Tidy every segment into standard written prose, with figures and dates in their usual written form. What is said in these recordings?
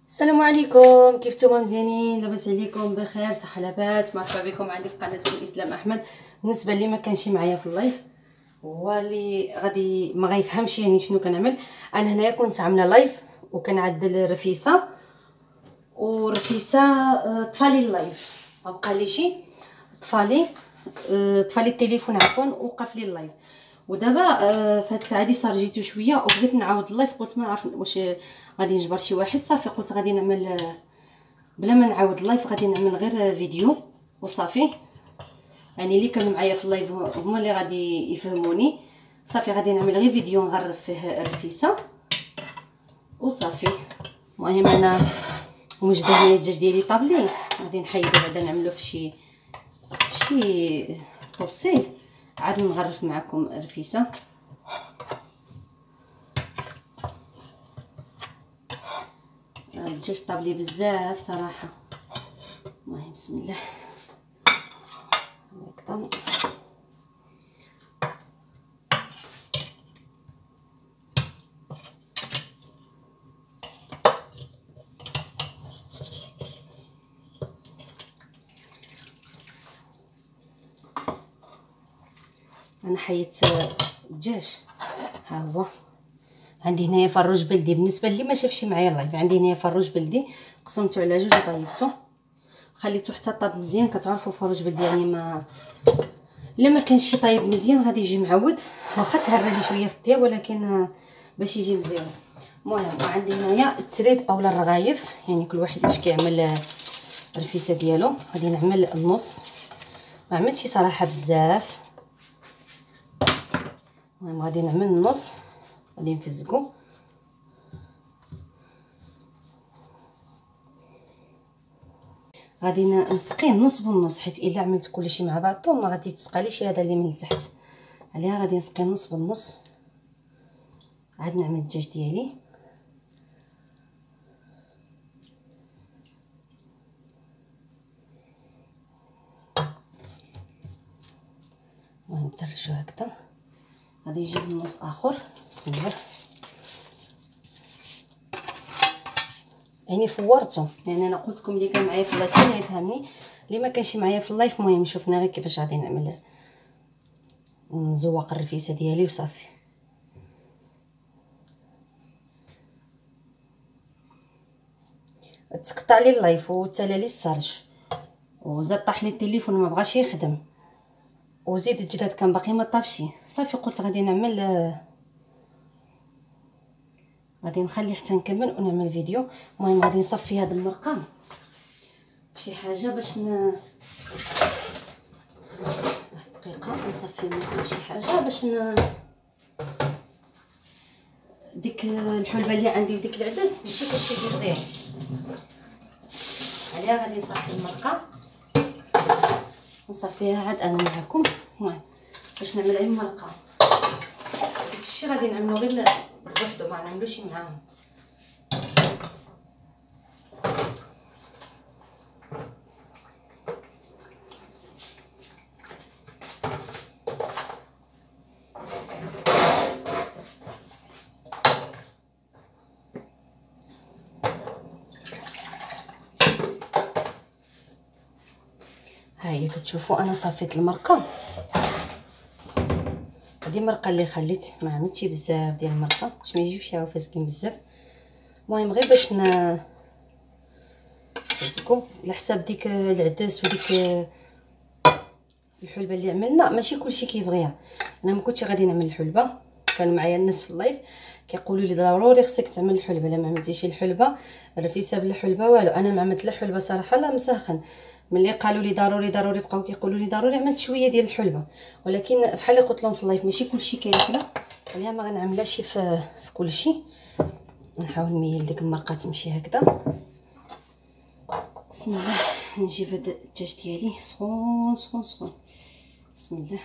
السلام عليكم، كيف نتوما؟ مزيانين؟ لاباس عليكم؟ بخير، صحه لاباس. مرحبا بكم عندي في قناتكم اسلام احمد. بالنسبه اللي ما كانش معايا في اللايف هو اللي غادي ما غيفهمش يعني شنو كنعمل. انا هنايا كنت عامله لايف وكنعدل رفيسه طفالي اللايف، بقى لي شي طفالي التليفون عفوا، وقف لي اللايف. ودابا في هاد الساعه هادي صار جيتو شويه وبغيت نعاود اللايف، قلت ما نعرف واش غادي نجبر شي واحد. صافي قلت غادي نعمل بلا ما نعاود اللايف، غادي نعمل غير فيديو وصافي. يعني اللي كانوا معايا في اللايف هما اللي غادي يفهموني. صافي غادي نعمل غير فيديو نغرف فيه الرفيسه وصافي. المهم انا وجده هنا الدجاج ديالي طابلي، غادي نحيدو بعدا نعملو في شي طبسيل، عاد نغرف معكم الرفيسه. الدجاج طابلي بزاف صراحه. المهم بسم الله هكذا. انا حيت الدجاج، ها هو عندي هنايا فروج بلدي. بالنسبه للي ما شافش معايا اللايف، عندي هنايا فروج بلدي قسمته على جوج وطيبته، خليته حتى طاب مزيان. كتعرفوا فروج بلدي يعني ما الا ما كانش طايب مزيان غادي يجي معود، واخا تهرى لي شويه في الطياب ولكن باش يجي مزيان. المهم عندي هنايا التريد اولا الرغايف، يعني كل واحد باش كيعمل الرفيسه ديالو. غادي نعمل النص، ما عملتش صراحه بزاف. المهم غادي نعمل النص، غادي نفزقو. غادي نسقيه نص بالنص، حيت الا عملت كلشي مع بعضو ما غادي تسقاليش هذا اللي من التحت، عليها غادي نسقيه نص بالنص. عاد نعمل الدجاج ديالي. المهم ندرجو هكذا. غادي نجيب النص اخر، بسم الله. يعني فورتو، يعني انا قلت لكم اللي كان معايا في اللايف كان يفهمني، اللي ما كانش معايا في اللايف المهم شفنا غير كيفاش غادي نعمل نزوق الرفيسه ديالي وصافي. تقطع لي اللايف وتلا لي السرج، وزاد طاح لي التليفون ما بغاش يخدم، وزيد الجداد كان باقي ما طابش. صافي قلت غادي نعمل غادي نخلي حتى نكمل ونعمل فيديو. المهم غادي نصفي هذا المرقه بشي حاجه باش دقيقه نصفي المرقه بشي حاجه باش ديك الحلبه اللي عندي وديك العدس ماشي كلشي يضيع عليها. غادي نصفي المرقه، نصفيها عاد انا معكم. المهم باش نعمل غير المرقه، داكشي غادي نعملو غير بوحدو، ما نعملوش معاهم. ها هي كتشوفوا انا صفيت المرقه. هذه المرقه اللي خليت، ما عملتش بزاف ديال المرقه باش ما يجيوش فاسقين بزاف. المهم غير باش نفسكو على حساب ديك العدس وديك الحلبه اللي عملنا. ماشي كلشي كيبغيها، انا ما كنتش غادي نعمل الحلبه. كانوا معايا الناس في اللايف كيقولوا لي ضروري خصك تعمل الحلبه، الا ما عملتيش الحلبه الرفيسه بلا حلبه والو. انا ما عملت لا حلبه صراحه لا مسخن. ملي قالوا لي ضروري بقاو كيقولوا لي ضروري، عملت شويه ديال الحلبه، ولكن بحال اللي قلت لهم في اللايف ماشي كلشي كياكلها، عليها ما غنعملهاش في كلشي. نحاول نميل ديك المرقه تمشي هكذا. بسم الله. نجيب هذا الدجاج ديالي سخون سخون سخون، بسم الله.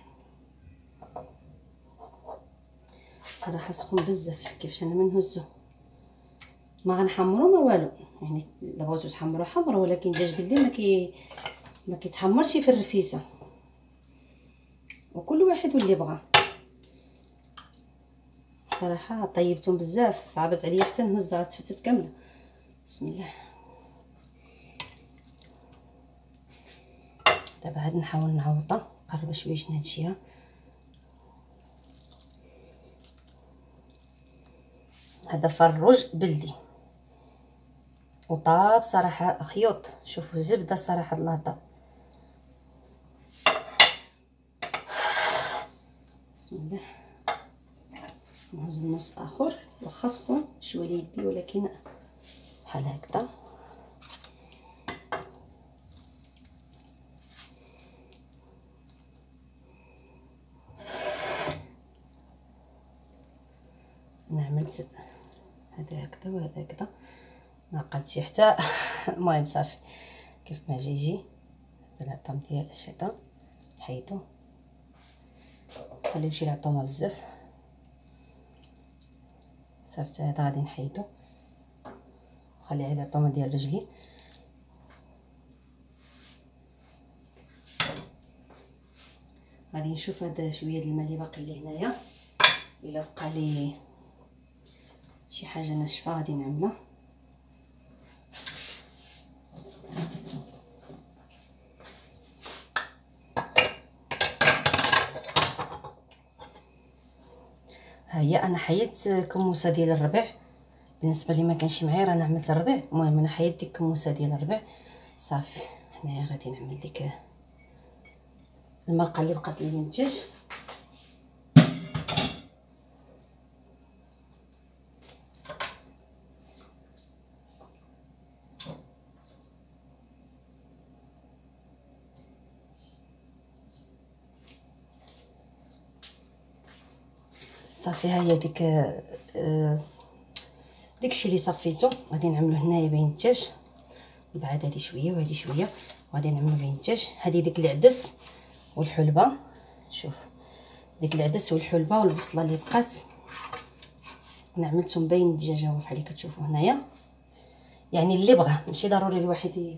صراحه سخون بزاف، كيفاش انا ما نهزو ما غنحمرو ما والو. يعني الا بغيتو تحمرو حمرو، ولكن الدجاج بلدي ما كيتحمرش في الرفيسه، وكل واحد واللي بغى. صراحه طيبتهم بزاف، صعبت عليا حتى نهزها، تفتت كامله. بسم الله. دابا عاد نحاول نعوضها، نقرب شويه من هاد الجهه. هذا فروج بلدي وطاب صراحه خيوط، شوفوا زبده صراحه الله طاب. بسم الله. نهز النص اخر، واخا سخون شويه يدي ولكن بحال هكذا. نعمل هذا هكذا وهذا هكذا، ما بقاتش حتى المهم صافي كيف ما جا يجي. هذا العطام ديال هذا حيدو، خليو شي العطومه بزاف صافي. هذا غادي نحيدو، خلي على العطومه ديال الرجلين. غادي نشوف هذا شويه د الماء اللي باقي لي هنايا، الا بقى لي شي حاجه ناشفه غادي نعملها. ها هي انا حيدت كموسه ديال الربيع، بالنسبه لي ما كانش معايا رانا عملت الربيع. المهم انا حيدت ديك كموسه ديال الربيع صافي. هنايا غادي نعمل ديك المرقه اللي بقات لي من الدجاج. صافي ها هي داكشي اللي صفيتو غادي نعملو هنايا بين الدجاج. بعد هادي شويه وهادي شويه وغادي نعملو بين الدجاج. هادي ديك العدس والحلبه، شوف ديك العدس والحلبه والبصله اللي بقات نعملتهم بين الدجاجه بحال اللي كتشوفوا هنايا. يعني اللي بغى، ماشي ضروري الواحد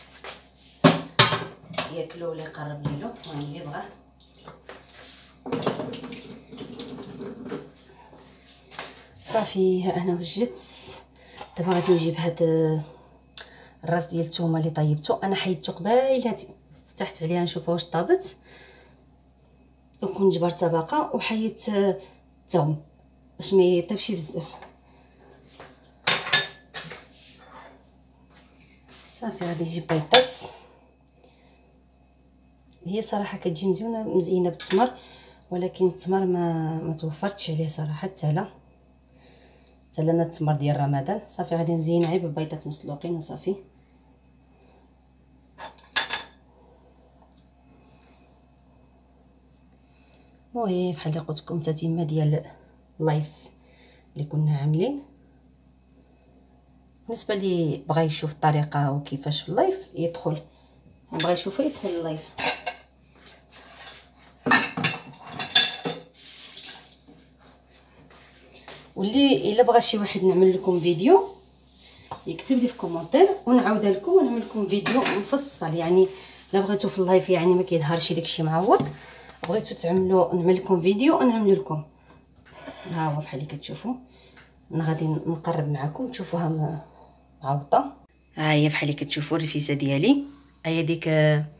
ياكلو ولا يقرب ليلو، يعني اللي بغى. صافي ها انا وجدت. دابا غادي نجيب هاد الراس ديال الثومه اللي طيبته، انا حيدته قبيله فتحت عليها نشوفها واش طابت، نكون جبرتها باقا وحيدت الثوم باش ما يطيبش بزاف. صافي غادي نجيب بيضات، هي صراحه كتجي مزيونه مزينه بالتمر، ولكن التمر ما توفرتش عليه صراحه حتى لنا التمر ديال رمضان. صافي غادي نزينها غير ببيضات مسلوقين وصافي. المهم بحال اللي قلت لكم تتمه ديال اللايف اللي كنا عاملين. بالنسبه لي بغى يشوف الطريقه وكيفاش في اللايف يدخل، بغى يشوفها يدخل اللايف. واللي الا بغى شي واحد نعمل لكم فيديو يكتب لي في كومونتير ونعاودها لكم ونعمل لكم فيديو مفصل. يعني الا بغيتو في اللايف يعني ما كيظهرش داكشي معوض، بغيتو تعملوا نعمل لكم فيديو ونعمل لكم. ها هو بحال اللي كتشوفوا انا غادي نقرب معكم تشوفوها معوضه. ها هي بحال اللي كتشوفوا الرفيسه ديالي. هي ديك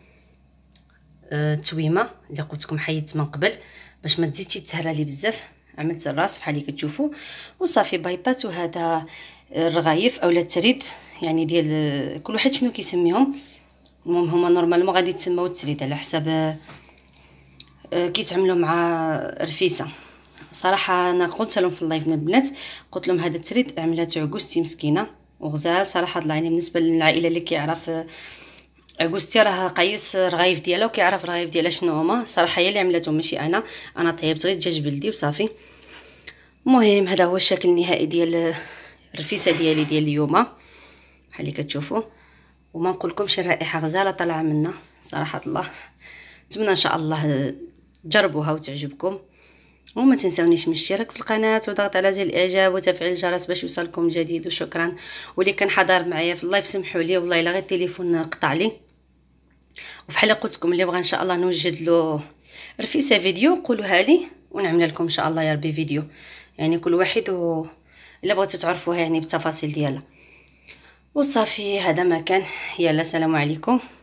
التويمه اللي قلت لكم حيدت من قبل باش ما تزيدش تسهر لي بزاف. عملت الراس بحال اللي كتشوفوا وصافي بيضات. وهذا الرغايف اولا التريد، يعني ديال كل واحد شنو كيسميهم. المهم هما نورمالمون غادي يتسموا التريد على حساب كيتعملوا مع رفيسه. صراحه انا قلت لهم في اللايف البنات، قلت لهم هذا التريد عملته عكوستي مسكينه وغزال صراحه الله يعني. بالنسبه للعائله اللي كيعرف عكوستي راه قيس رغايف ديالها وكيعرف رغايف ديالها شنو هما، صراحه هي اللي عملتهم ماشي انا طيبت غير دجاج بلدي وصافي. المهم هذا هو الشكل النهائي ديال الرفيسه ديالي ديال اليوم بحال اللي كتشوفوا. وما نقولكمش الرائحه غزاله طالعه منا صراحه الله. نتمنى ان شاء الله تجربوها وتعجبكم، وما تنساونيش من الاشتراك في القناه وضغط على زر الاعجاب وتفعيل الجرس باش يوصلكم الجديد. وشكرا. واللي كان حاضر معايا في اللايف سمحوا لي والله الا غير التليفون قطع لي. وفحال قلت لكم اللي بغى ان شاء الله نوجد له رفيسه فيديو قولوها لي ونعمل لكم ان شاء الله يا ربي فيديو، يعني كل واحد الا بغيتو تعرفوها يعني بالتفاصيل ديالها. وصافي هذا ما كان. يلا سلام عليكم.